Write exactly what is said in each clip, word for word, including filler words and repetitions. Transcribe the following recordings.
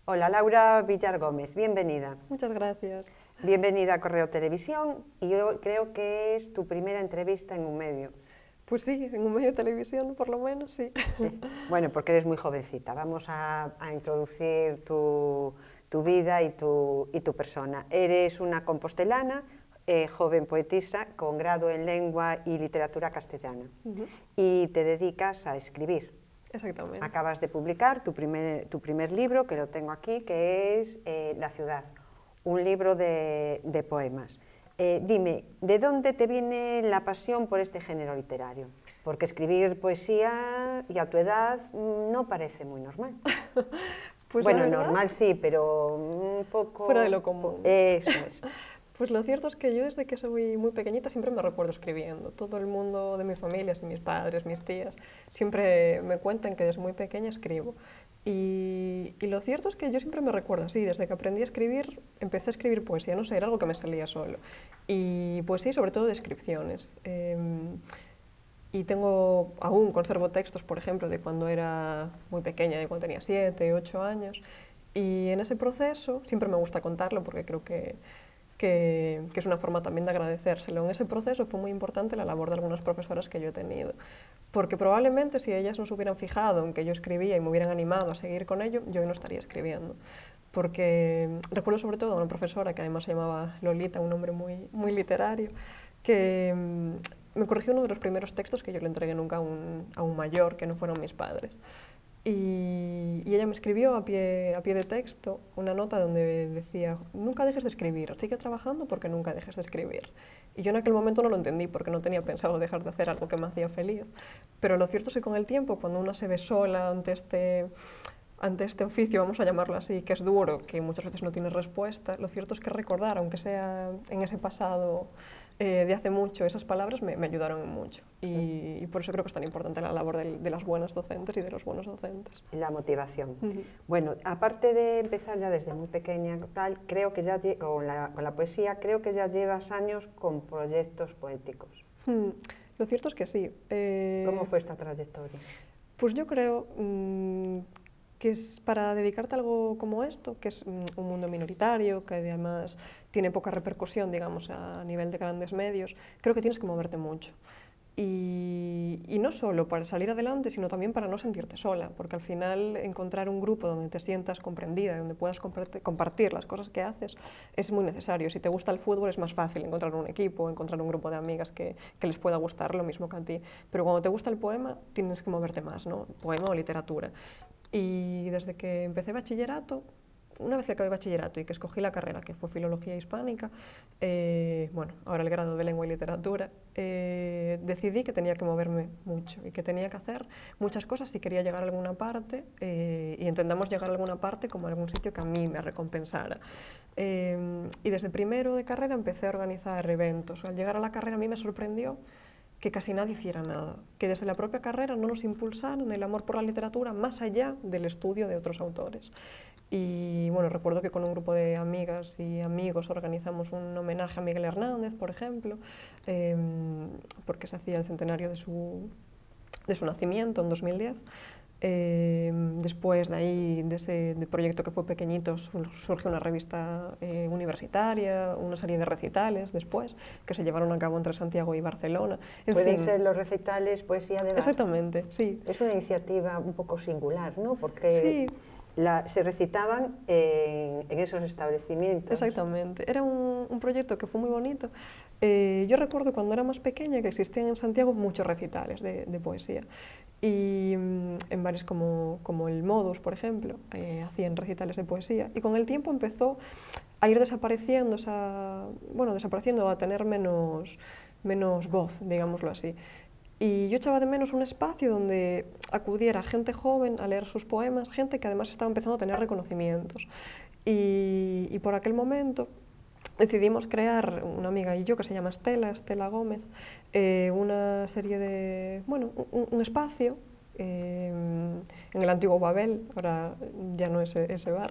Hola, Laura Villar Gómez, bienvenida. Muchas gracias. Bienvenida a Correo Televisión y yo creo que es tu primera entrevista en un medio. Pues sí, en un medio de televisión, por lo menos, sí. Eh, bueno, porque eres muy jovencita. Vamos a, a introducir tu, tu vida y tu, y tu persona. Eres una compostelana, eh, joven poetisa con grado en lengua y literatura castellana. Uh-huh. Y te dedicas a escribir. Exactamente. Acabas de publicar tu primer, tu primer libro, que lo tengo aquí, que es eh, La ciudad, un libro de, de poemas. Eh, dime, ¿de dónde te viene la pasión por este género literario? Porque escribir poesía y a tu edad no parece muy normal. Pues bueno, la verdad, normal sí, pero un poco... fuera de lo común. Eso es. Pues lo cierto es que yo desde que soy muy pequeñita siempre me recuerdo escribiendo. Todo el mundo de mi familia, mis padres, mis tías, siempre me cuentan que desde muy pequeña escribo. Y, y lo cierto es que yo siempre me recuerdo así, desde que aprendí a escribir, empecé a escribir poesía, no sé, era algo que me salía solo. Y poesía y sobre todo descripciones. Eh, y tengo, aún conservo textos, por ejemplo, de cuando era muy pequeña, de cuando tenía siete, ocho años. Y en ese proceso, siempre me gusta contarlo porque creo que Que, que es una forma también de agradecérselo. En ese proceso fue muy importante la labor de algunas profesoras que yo he tenido, porque probablemente si ellas no se hubieran fijado en que yo escribía y me hubieran animado a seguir con ello, yo hoy no estaría escribiendo. Porque recuerdo sobre todo a una profesora que además se llamaba Lolita, un nombre muy, muy literario, que mm, me corrigió uno de los primeros textos que yo le entregué nunca a un, a un mayor, que no fueron mis padres. Y, y ella me escribió a pie, a pie de texto una nota donde decía: nunca dejes de escribir, sigue trabajando porque nunca dejes de escribir. Y yo en aquel momento no lo entendí porque no tenía pensado dejar de hacer algo que me hacía feliz. Pero lo cierto es que con el tiempo, cuando uno se ve sola ante este, ante este oficio, vamos a llamarlo así, que es duro, que muchas veces no tiene respuesta, lo cierto es que recordar, aunque sea en ese pasado eh, de hace mucho, esas palabras me, me ayudaron mucho. Y, y por eso creo que es tan importante la labor de, de las buenas docentes y de los buenos docentes. La motivación. Uh-huh. Bueno, aparte de empezar ya desde muy pequeña, tal, creo que ya con la, con la poesía, creo que ya llevas años con proyectos poéticos. Hmm. Lo cierto es que sí. Eh, ¿Cómo fue esta trayectoria? Pues yo creo mmm, que es para dedicarte a algo como esto, que es mmm, un mundo minoritario, que además tiene poca repercusión, digamos, a nivel de grandes medios, creo que tienes que moverte mucho. Y, y no solo para salir adelante, sino también para no sentirte sola, porque al final encontrar un grupo donde te sientas comprendida, donde puedas compartir las cosas que haces, es muy necesario. Si te gusta el fútbol es más fácil encontrar un equipo, encontrar un grupo de amigas que, que les pueda gustar lo mismo que a ti. Pero cuando te gusta el poema, tienes que moverte más, ¿no? Poema o literatura. Y desde que empecé bachillerato, una vez que acabé bachillerato y que escogí la carrera, que fue Filología Hispánica, eh, bueno, ahora el grado de Lengua y Literatura, eh, decidí que tenía que moverme mucho y que tenía que hacer muchas cosas si quería llegar a alguna parte, eh, y entendamos llegar a alguna parte como a algún sitio que a mí me recompensara. Eh, y desde primero de carrera empecé a organizar eventos. Al llegar a la carrera a mí me sorprendió que casi nadie hiciera nada, que desde la propia carrera no nos impulsaran el amor por la literatura más allá del estudio de otros autores. Y bueno, recuerdo que con un grupo de amigas y amigos organizamos un homenaje a Miguel Hernández, por ejemplo, eh, porque se hacía el centenario de su, de su nacimiento en dos mil diez. Eh, después de ahí, de ese de proyecto que fue pequeñito, surge una revista eh, universitaria, una serie de recitales después, que se llevaron a cabo entre Santiago y Barcelona. En Pueden fin, ser los recitales poesía de bar. Exactamente, sí. Es una iniciativa un poco singular, ¿no? Porque sí. La, se recitaban en, en esos establecimientos. Exactamente. Era un, un proyecto que fue muy bonito. Eh, yo recuerdo cuando era más pequeña que existían en Santiago muchos recitales de, de poesía. Y mmm, en bares como, como el Modus, por ejemplo, eh, hacían recitales de poesía. Y con el tiempo empezó a ir desapareciendo, esa, bueno, desapareciendo, a tener menos, menos voz, digámoslo así. Y yo echaba de menos un espacio donde acudiera gente joven a leer sus poemas, gente que además estaba empezando a tener reconocimientos. Y, y por aquel momento decidimos crear, una amiga y yo, que se llama Estela, Estela Gómez, eh, una serie de, bueno, un, un espacio eh, en el antiguo Babel, ahora ya no es ese bar,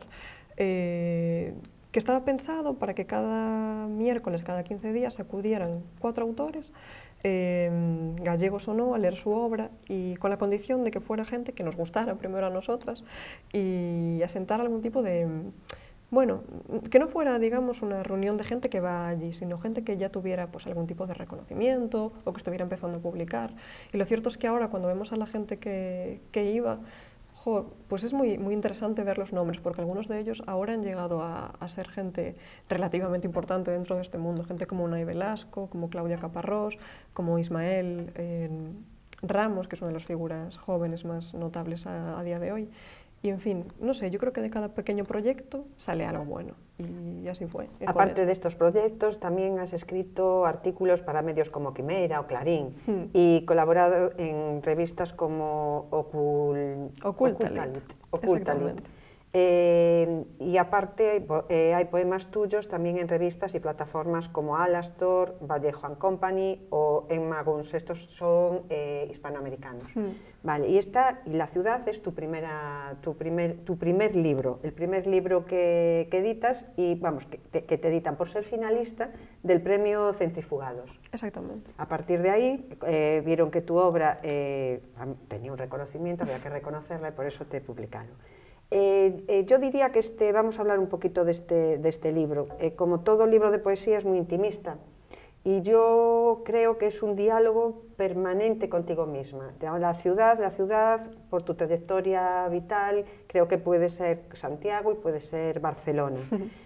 eh, que estaba pensado para que cada miércoles, cada quince días, acudieran cuatro autores eh, gallegos o no, a leer su obra, y con la condición de que fuera gente que nos gustara primero a nosotras y asentar algún tipo de... Bueno, que no fuera, digamos, una reunión de gente que va allí, sino gente que ya tuviera pues, algún tipo de reconocimiento o que estuviera empezando a publicar. Y lo cierto es que ahora, cuando vemos a la gente que, que iba, jo, pues es muy, muy interesante ver los nombres, porque algunos de ellos ahora han llegado a, a ser gente relativamente importante dentro de este mundo. Gente como Unai Velasco, como Claudia Caparrós, como Ismael eh, Ramos, que es una de las figuras jóvenes más notables a, a día de hoy. Y en fin, no sé, yo creo que de cada pequeño proyecto sale algo bueno, y así fue. Aparte de estos proyectos, también has escrito artículos para medios como Quimera o Clarín, hmm. y colaborado en revistas como Ocul... Ocultalit. Ocultalit. Eh, y aparte eh, hay poemas tuyos también en revistas y plataformas como Alastor, Vallejo and Company o en Maguns. Estos son eh, hispanoamericanos. Mm. Vale, y esta, y La ciudad, es tu, primera, tu, primer, tu primer libro, el primer libro que, que editas y vamos, que te, que te editan por ser finalista del premio Centrifugados. Exactamente. A partir de ahí eh, vieron que tu obra eh, tenía un reconocimiento, había que reconocerla y por eso te publicaron. Eh, eh, yo diría que este, vamos a hablar un poquito de este, de este libro. Eh, como todo libro de poesía es muy intimista y yo creo que es un diálogo permanente contigo misma. La ciudad, la ciudad, por tu trayectoria vital, creo que puede ser Santiago y puede ser Barcelona.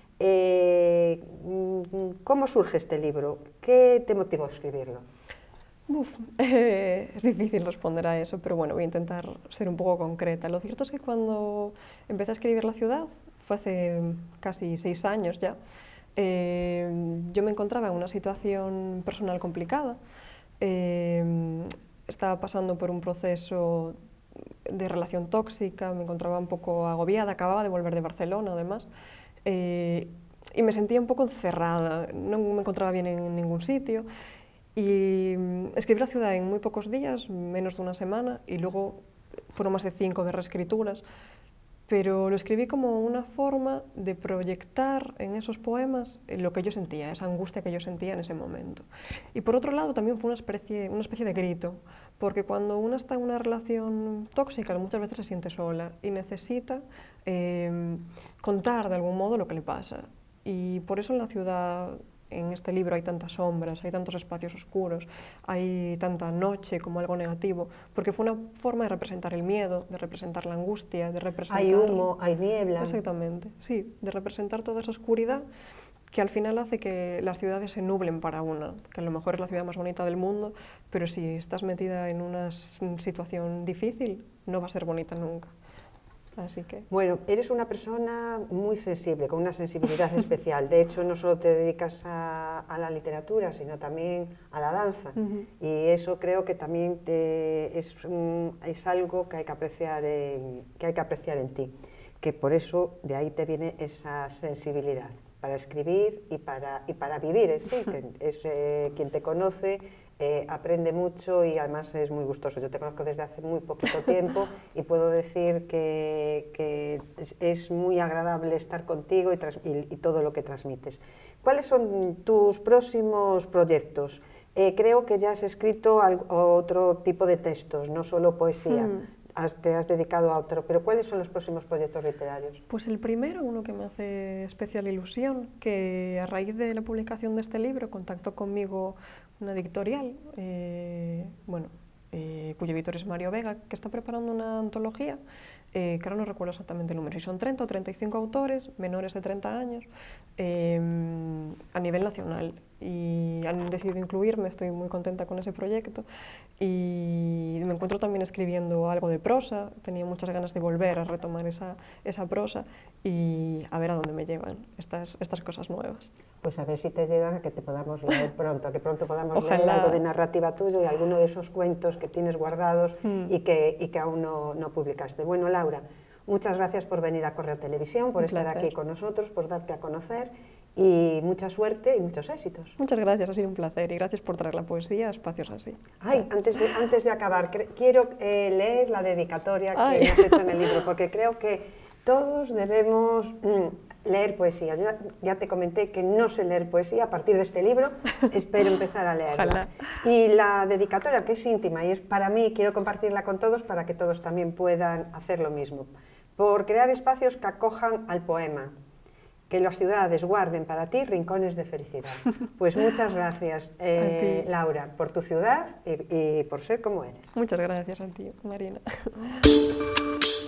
eh, ¿Cómo surge este libro? ¿Qué te motivó a escribirlo? Uf, eh, es difícil responder a eso, pero bueno, voy a intentar ser un poco concreta. Lo cierto es que cuando empecé a escribir La ciudad, fue hace casi seis años ya, eh, yo me encontraba en una situación personal complicada. Eh, estaba pasando por un proceso de relación tóxica, me encontraba un poco agobiada, acababa de volver de Barcelona además, eh, y me sentía un poco encerrada, no me encontraba bien en ningún sitio. Y escribí La ciudad en muy pocos días, menos de una semana, y luego fueron más de cinco de reescrituras, pero lo escribí como una forma de proyectar en esos poemas lo que yo sentía, esa angustia que yo sentía en ese momento. Y por otro lado también fue una especie, una especie de grito, porque cuando uno está en una relación tóxica muchas veces se siente sola y necesita eh, contar de algún modo lo que le pasa. Y por eso en La ciudad, en este libro, hay tantas sombras, hay tantos espacios oscuros, hay tanta noche como algo negativo, porque fue una forma de representar el miedo, de representar la angustia, de representar... Hay humo, hay niebla. Exactamente, sí, de representar toda esa oscuridad que al final hace que las ciudades se nublen para una, que a lo mejor es la ciudad más bonita del mundo, pero si estás metida en una situación difícil, no va a ser bonita nunca. Así que... Bueno, eres una persona muy sensible, con una sensibilidad especial. De hecho, no solo te dedicas a, a la literatura, sino también a la danza. Uh-huh. Y eso creo que también te, es, um, es algo que hay que, apreciar en, que hay que apreciar en ti. Que por eso de ahí te viene esa sensibilidad para escribir y para, y para vivir en sí. Que es eh, quien te conoce. Eh, aprende mucho y además es muy gustoso. Yo te conozco desde hace muy poquito tiempo y puedo decir que, que es, es muy agradable estar contigo y, tras, y, y todo lo que transmites. ¿Cuáles son tus próximos proyectos? Eh, creo que ya has escrito al, otro tipo de textos, no solo poesía. Mm. Has, te has dedicado a otro, pero ¿cuáles son los próximos proyectos literarios? Pues el primero, uno que me hace especial ilusión, que a raíz de la publicación de este libro contactó conmigo una editorial, eh, bueno, eh, cuyo editor es Mario Vega, que está preparando una antología, eh, que ahora no recuerdo exactamente el número, si son treinta o treinta y cinco autores, menores de treinta años, eh, a nivel nacional. Y han decidido incluirme, estoy muy contenta con ese proyecto y me encuentro también escribiendo algo de prosa, tenía muchas ganas de volver a retomar esa, esa prosa y a ver a dónde me llevan estas, estas cosas nuevas. Pues a ver si te llegan a que te podamos leer pronto, que pronto podamos Ojalá. leer algo de narrativa tuyo y alguno de esos cuentos que tienes guardados mm. y, que, y que aún no, no publicaste. Bueno, Laura, muchas gracias por venir a Correo Televisión, por Un estar placer. aquí con nosotros, por darte a conocer. Y mucha suerte y muchos éxitos. Muchas gracias, ha sido un placer y gracias por traer la poesía a espacios así. Ay, antes de, antes de acabar, quiero eh, leer la dedicatoria Ay. que me has hecho en el libro, porque creo que todos debemos, leer poesía. Yo ya te comenté que no sé leer poesía, a partir de este libro espero empezar a leerla. Ojalá. Y la dedicatoria, que es íntima y es para mí, quiero compartirla con todos para que todos también puedan hacer lo mismo. Por crear espacios que acojan al poema, que las ciudades guarden para ti rincones de felicidad. Pues muchas gracias, eh, Laura, por tu ciudad y, y por ser como eres. Muchas gracias a ti, Marina.